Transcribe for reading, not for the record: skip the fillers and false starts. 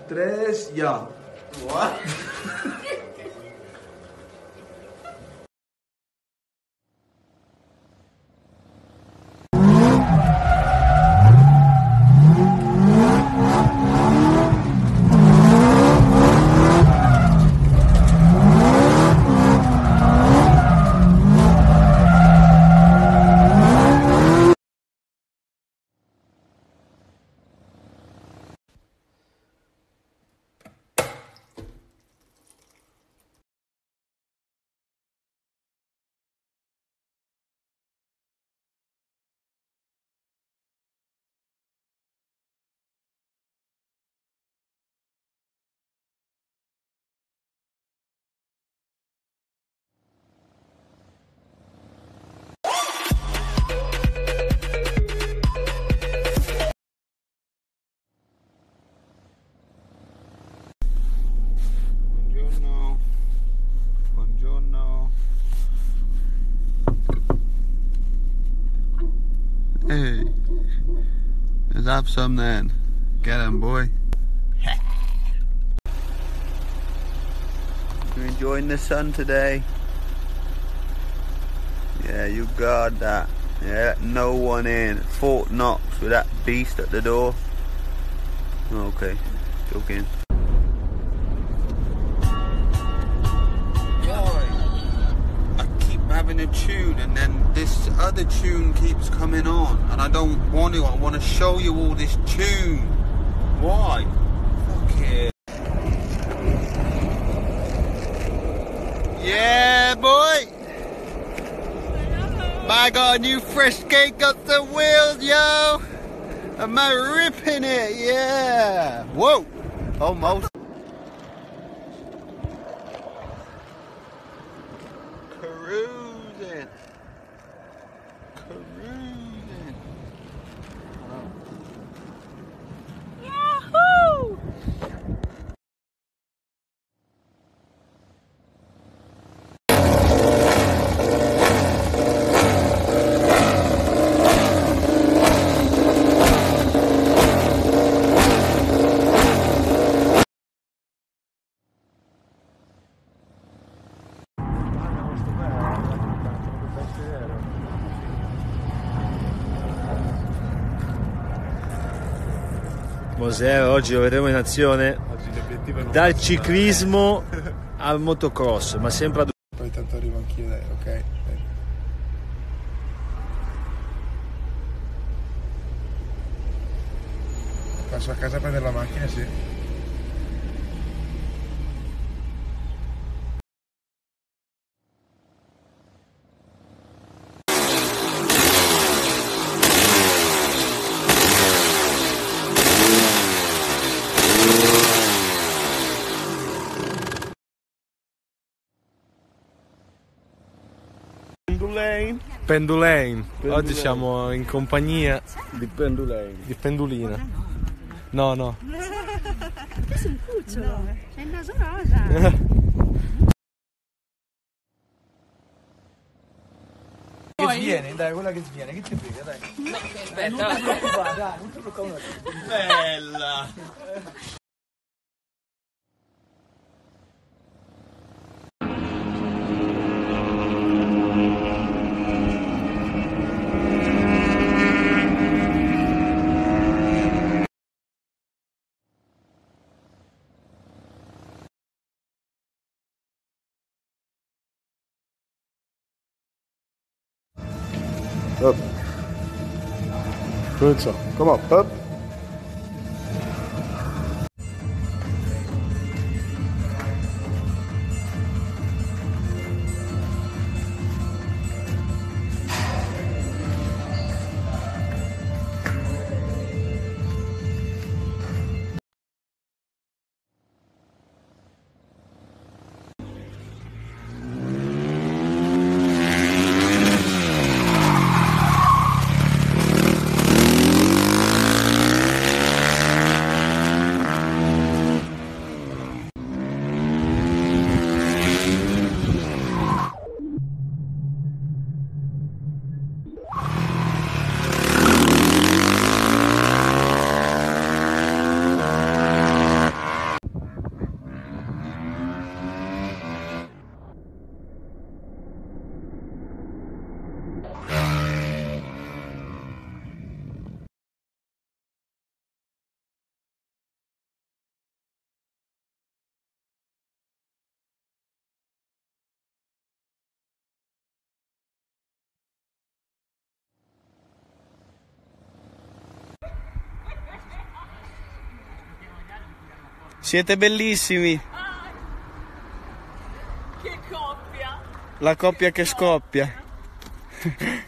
3, ya. What? Hey, let's have some then. Get 'em, boy. You enjoying the sun today? Yeah, you got that. Yeah, no one in. Fort Knox with that beast at the door. Okay, joking. Having a tune and then this other tune keeps coming on and I don't want to. I want to show you all this tune. Why? Fuck it. Yeah, boy. I got a new fresh cake up the wheels, yo. Am I ripping it? Yeah. Whoa. Almost. Cruising. Yahoo! Mosè, oggi lo vedremo in azione, dal ciclismo al motocross, ma sempre ad... Poi tanto arrivo anch'io, dai, ok? Passo a casa a prendere la macchina, sì. Pendulain. Oggi siamo in compagnia di Pendulina. No, no. Che sei un cucciolo? C'è il naso rosa. Che sviene, dai, quella che sviene, che ti frega, dai. Aspetta. Non ti preoccupare. Bella! Up. Good so. Come on, up. Siete bellissimi. Che coppia! La coppia che scoppia.